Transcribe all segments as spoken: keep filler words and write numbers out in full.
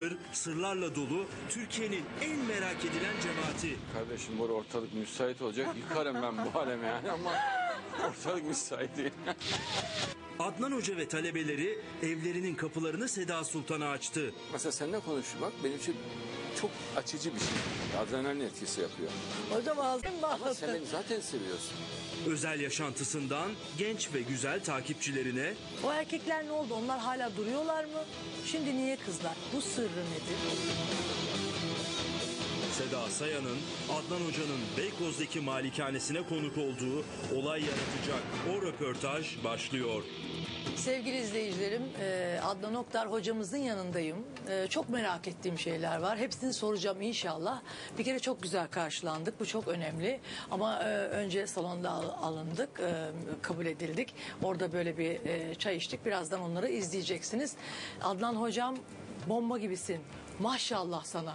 Sırlarla dolu Türkiye'nin en merak edilen cemaati. Kardeşim bu ortalık müsait olacak. Yıkarım ben bu alemi yani ama ortalık müsait değil. Adnan Hoca ve talebeleri evlerinin kapılarını Seda Sultan'a açtı. Mesela seninle konuşmak benim için çok açıcı bir şey. Adrenalin etkisi yapıyor. Hocam ağzım Ama sen beni zaten seviyorsun. Özel yaşantısından genç ve güzel takipçilerine, o erkekler ne oldu? Onlar hala duruyorlar mı? Şimdi niye kızlar? Bu sırrı nedir? Seda Sayan'ın Adnan Hoca'nın Beykoz'daki malikanesine konuk olduğu olay yaratacak o röportaj başlıyor. Sevgili izleyicilerim, e, Adnan Oktar hocamızın yanındayım. E, çok merak ettiğim şeyler var. Hepsini soracağım inşallah. Bir kere çok güzel karşılandık. Bu çok önemli. Ama e, önce salonda al- alındık, e, kabul edildik. Orada böyle bir e, çay içtik. Birazdan onları izleyeceksiniz. Adnan hocam bomba gibisin. Maşallah sana.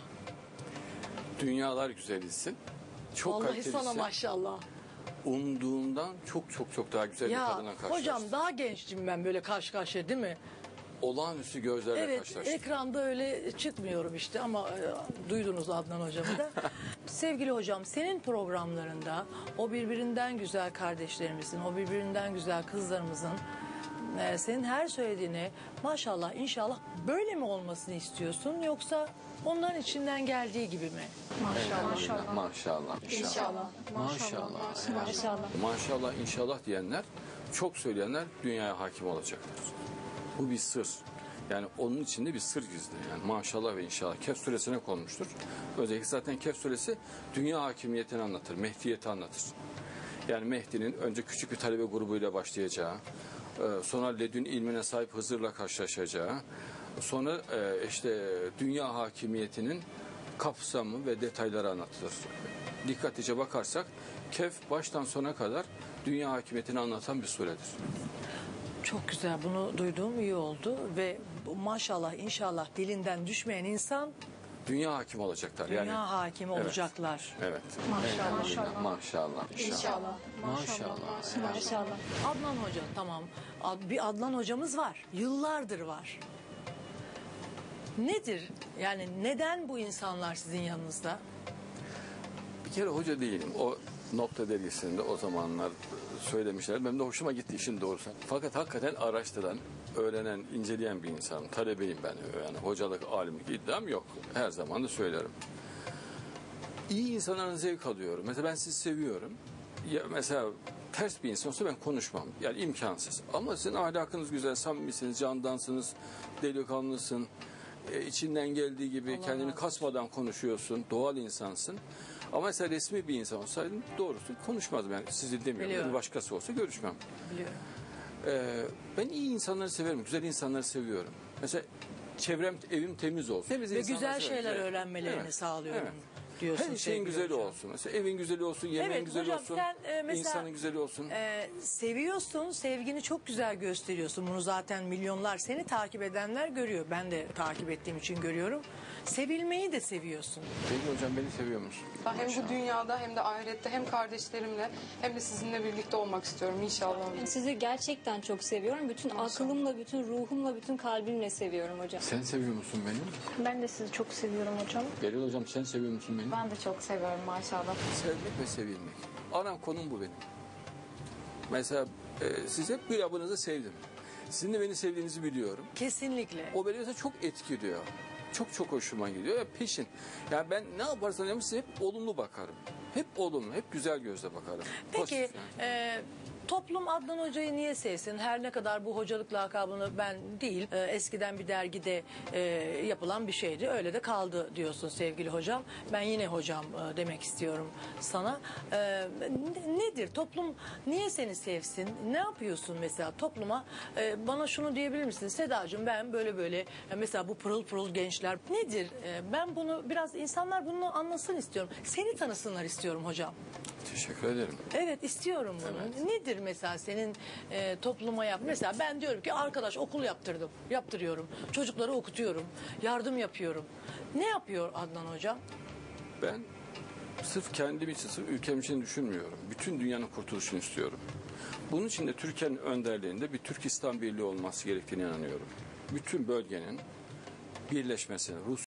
Dünyalar güzelisin. Çok Vallahi kalitelisin. sana maşallah. Umduğumdan çok çok çok daha güzel bir Ya kadına karşılaştın. hocam daha gençtim ben böyle karşı karşıya değil mi? Olağanüstü gözlerle Evet, karşılaştın. ekranda öyle çıkmıyorum işte ama e, duydunuz Adnan hocamı da. Sevgili hocam, senin programlarında o birbirinden güzel kardeşlerimizin, o birbirinden güzel kızlarımızın e, senin her söylediğine maşallah inşallah böyle mi olmasını istiyorsun yoksa onların içinden geldiği gibi mi? Maşallah. Maşallah. Maşallah. İnşallah. Maşallah. Maşallah. Maşallah inşallah diyenler, çok söyleyenler dünyaya hakim olacaklar. Bu bir sır. Yani onun içinde bir sır gizli. Yani maşallah ve inşallah. Kehf suresine konmuştur. Özellikle zaten Kehf suresi dünya hakimiyetini anlatır. Mehdiyeti anlatır. Yani Mehdi'nin önce küçük bir talebe grubuyla başlayacağı, sonra ledün ilmine sahip Hızır'la karşılaşacağı, sonra işte dünya hakimiyetinin kapsamı ve detayları anlatılır. Dikkatlice bakarsak Kehf baştan sona kadar dünya hakimiyetini anlatan bir suredir. Çok güzel, bunu duyduğum iyi oldu ve bu maşallah inşallah dilinden düşmeyen insan Dünya hakim olacaklar. dünya yani, hakimi evet, olacaklar. Evet. Maşallah. Maşallah. Maşallah. İnşallah. Maşallah. Maşallah. Adnan Hoca tamam. Ad- Bir Adnan hocamız var. Yıllardır var. Nedir? Yani neden bu insanlar sizin yanınızda? Bir kere hoca değilim. O Nokta dergisinde o zamanlar söylemişler. Benim de hoşuma gitti işin doğrusu. Fakat hakikaten araştıran, öğrenen, inceleyen bir insanım. Talebeyim ben. Yani hocalık, alimlik iddiam yok. Her zaman da söylerim. İyi insanların zevk alıyorum. Mesela ben sizi seviyorum. Ya mesela ters bir insan olsa ben konuşmam. Yani imkansız. Ama sizin ahlakınız güzel, samimisiniz, candansınız, delikanlısın. E, içinden geldiği gibi Allah kendini Allah. kasmadan konuşuyorsun. Doğal insansın. Ama mesela resmi bir insan olsaydın doğrusu konuşmazdım. Yani sizi demiyorum. Biliyorum. Bir başkası olsa görüşmem. Biliyorum. Ee, ben iyi insanları severim. Güzel insanları seviyorum. Mesela çevrem, evim temiz olsun. Temiz Ve insanları güzel severim. şeyler Evet. öğrenmelerini Evet. sağlıyorum Evet. diyorsun. Her şeyin sevgili güzeli hocam. olsun. Mesela evin güzeli olsun, yemeğin Evet güzeli hocam olsun, sen e, mesela insanın güzeli olsun. e, seviyorsun, sevgini çok güzel gösteriyorsun. Bunu zaten milyonlar seni takip edenler görüyor. Ben de takip ettiğim için görüyorum. Sevilmeyi de seviyorsun. Peki hocam beni seviyor musun? Ben hem bu dünyada hem de ahirette hem kardeşlerimle hem de sizinle birlikte olmak istiyorum inşallah. Sizi gerçekten çok seviyorum. Bütün aklımla, bütün ruhumla, bütün kalbimle seviyorum hocam. Sen seviyor musun beni? Ben de sizi çok seviyorum hocam. Beril hocam sen seviyor musun beni? Ben de çok seviyorum maşallah. Sevmek ve sevilmek. Ana konum bu benim. Mesela e, siz hep bir yapınızı sevdim. Sizin de beni sevdiğinizi biliyorum. Kesinlikle. O beni mesela çok etkiliyor. Çok çok hoşuma gidiyor. Ya peşin. Yani ben ne yaparsam yapayım size hep olumlu bakarım. Hep olumlu, hep güzel gözle bakarım. Peki Pozitif yani. e, toplum Adnan Hoca'yı niye sevsin? Her ne kadar bu hocalık lakabını ben değil, e, eskiden bir dergide e, yapılan bir şeydi. Öyle de kaldı diyorsun sevgili hocam. Ben yine hocam e, demek istiyorum sana. E, ne- nedir? Toplum niye seni sevsin? Ne yapıyorsun mesela topluma? E, bana şunu diyebilir misin? Sedacığım ben böyle böyle e, mesela bu pırıl pırıl gençler nedir? E, ben bunu biraz insanlar bunu anlasın istiyorum. Seni tanısınlar istiyorum hocam. Teşekkür ederim. Evet istiyorum bunu. Evet. Nedir mesela senin e, topluma yap? Mesela ben diyorum ki arkadaş okul yaptırdım. Yaptırıyorum. Çocukları okutuyorum. Yardım yapıyorum. Ne yapıyor Adnan hocam? Ben sırf kendim için, sırf ülkem için düşünmüyorum. Bütün dünyanın kurtuluşunu istiyorum. Bunun için de Türkiye'nin önderliğinde bir Türk İslam Birliği olması gerektiğine inanıyorum. Bütün bölgenin birleşmesini, Rus